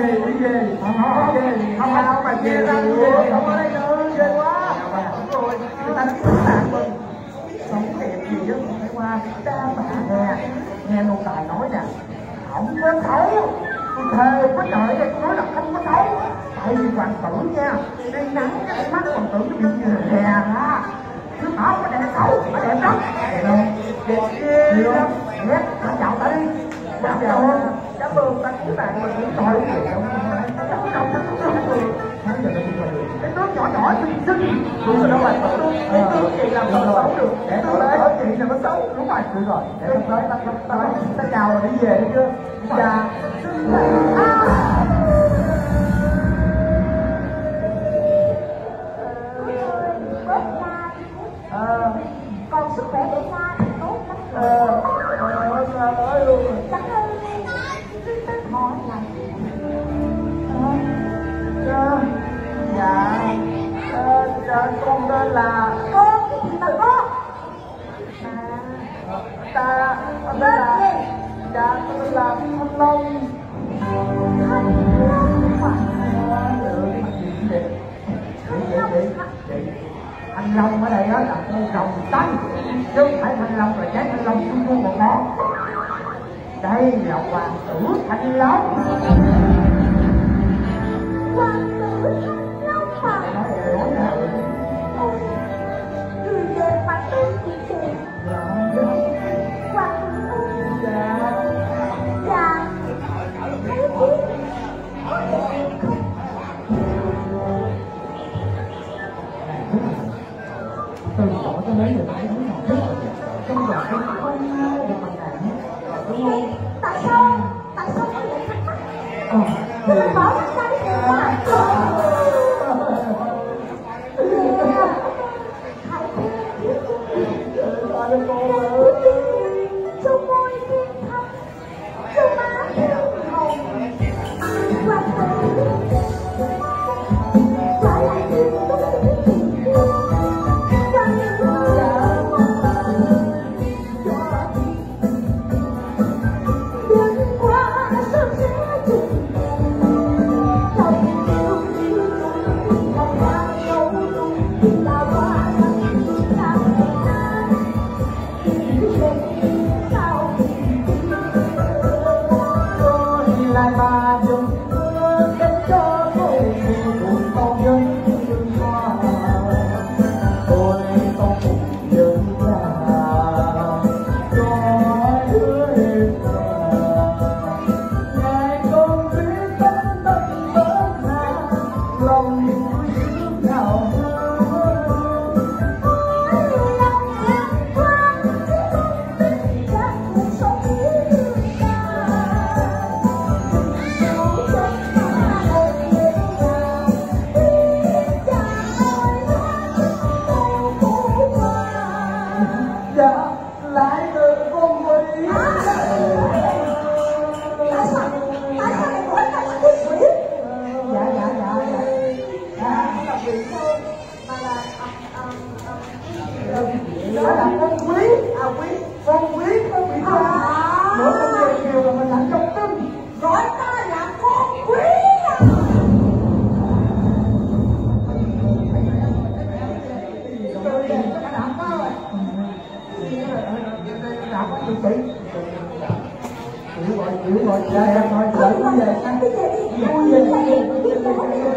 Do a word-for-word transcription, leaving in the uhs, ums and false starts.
về đi về không không về không không mà về ra về không ở đây nữa ghê quá rồi người ta biết bạn mình sống đẹp gì chứ không phải qua cha mẹ nghe nghe nô tài nói nè không có xấu tôi thề có trời đây tôi nói là không có xấu tại vì hoàng tử nha đây nắng cái mắt hoàng tử nó bị như hè ra chứ không có đẹp xấu nó đẹp lắm đẹp không đẹp ghê lắm đẹp anh chào ta đi chào chào cảm ơn ta cứu bạn mình cũng tội gì đâu không đâu không đâu cái nước nhỏ nhỏ xinh xinh đúng rồi đâu bạn cái nước chị làm sao xấu được để tôi lấy chị là nó xấu đúng rồi được rồi để tôi tới ta ta nói ta chào rồi đi về đi chưa dạ ờ còn sức khỏe để qua thì tốt lắm ờ ờ nói luôn chắc hơn món này ờ dạ ờ dạ con tên là con cái gì mà con ta tên là dạ tên là Thanh Long Thanh Long mà Thanh Long ở đây đó là con rồng xanh chứ không phải Thanh Long là trái Thanh Long chung chung một món đây là hoàng tử Thanh Long hoàng tử Thanh Long mà nói nè ôi người đẹp mà tôi chị đẹp hoàng tử dạ dạ thấy biết có đẹp không từ nhỏ cho đến giờ tôi thấy rất là đẹp trong giờ tôi không được bằng này đúng không tại sao tại sao có vậy thắc mắc ờ tôi đã bỏ ra cái gì mà châu môi thiên thâm châu má thiên hồng hoàng tử quả là thiên tốt hoàng tử đừng qua sớm sẽ chừng trong yêu lòng hoa sâu là hoa sao lại mà dùng mưa cánh cho tôi cùng con dân hoa tôi không nhận ra cho đứa em ngày con biết tấm tấm bớt hà lòng nước nào đó là con quý à quý con quý con bị thương nữa con về chiều là mình làm trong tâm gọi ta là con quý à chịu rồi chịu rồi ra em thôi chịu về vui về vui về